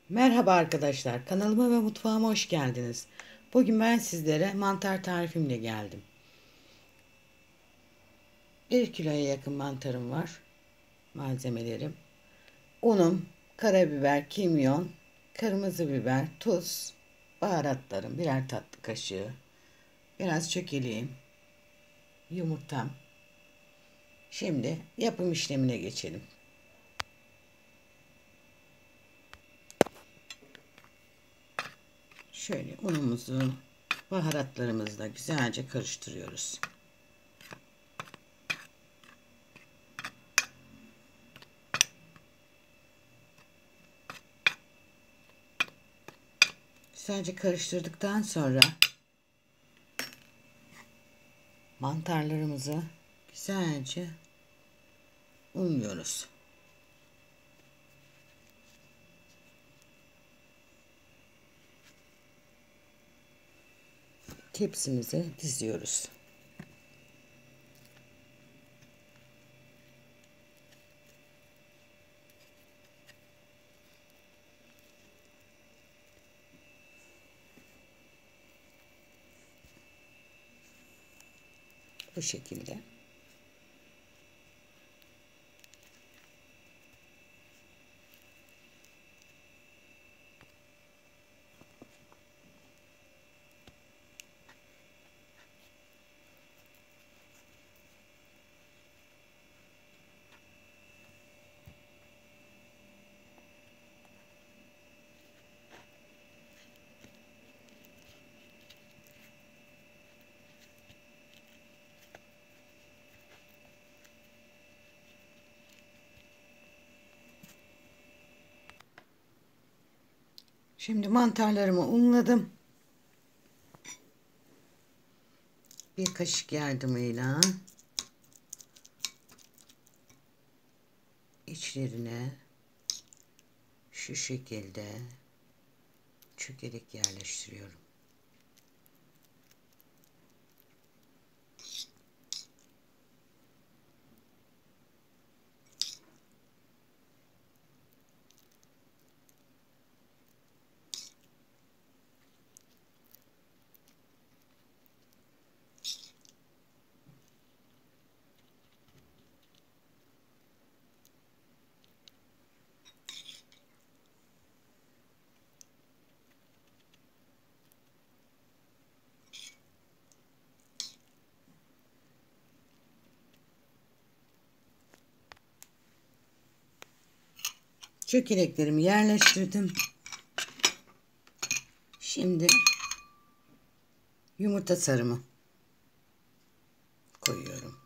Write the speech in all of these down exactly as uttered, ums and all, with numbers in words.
Merhaba arkadaşlar, kanalıma ve mutfağıma hoş geldiniz. Bugün ben sizlere mantar tarifimle geldim. bir kiloya yakın mantarım var. Malzemelerim: unum, karabiber, kimyon, kırmızı biber, tuz, baharatlarım birer tatlı kaşığı, biraz çökeleğim, yumurtam. Şimdi yapım işlemine geçelim. Şöyle unumuzu baharatlarımızla güzelce karıştırıyoruz. Güzelce karıştırdıktan sonra mantarlarımızı güzelce unluyoruz. Tepsimize diziyoruz. Bu şekilde. Şimdi mantarlarımı unladım. Bir kaşık yardımıyla içlerine şu şekilde çökerek yerleştiriyorum. Çökeleklerimi yerleştirdim. Şimdi yumurta sarımı koyuyorum.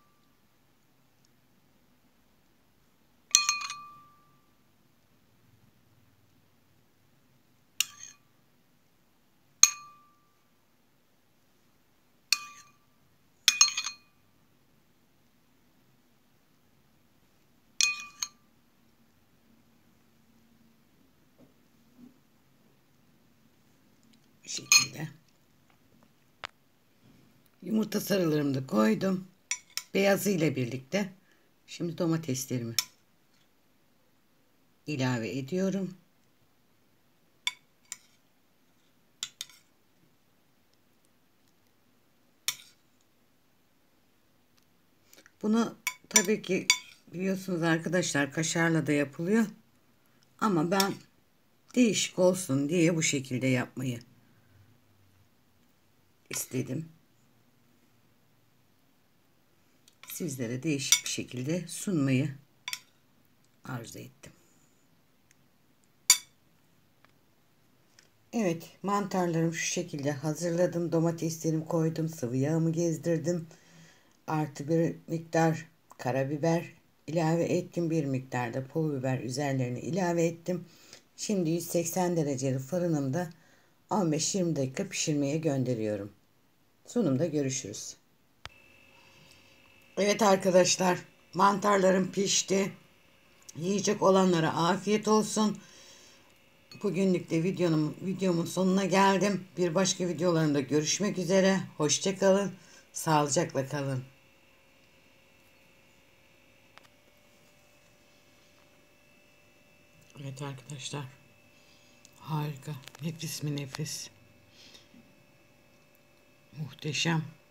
Bu şekilde. Yumurta sarılarımı da koydum. Beyazı ile birlikte. Şimdi domateslerimi ilave ediyorum. Bunu tabii ki biliyorsunuz arkadaşlar, kaşarla da yapılıyor. Ama ben değişik olsun diye bu şekilde yapmayı istedim. Sizlere değişik bir şekilde sunmayı arzu ettim. Evet, mantarlarımı şu şekilde hazırladım. Domateslerimi koydum. Sıvı yağımı gezdirdim. Artı bir miktar karabiber ilave ettim. Bir miktar da pul biber üzerlerine ilave ettim. Şimdi yüz seksen dereceli fırınımda on beş yirmi dakika pişirmeye gönderiyorum. Sunumda görüşürüz. Evet arkadaşlar, mantarlarım pişti. Yiyecek olanlara afiyet olsun. Bugünlük de videonun, videomun sonuna geldim. Bir başka videolarımda görüşmek üzere. Hoşça kalın. Sağlıcakla kalın. Evet arkadaşlar, Harika. Nefis mi nefis. Muhteşem.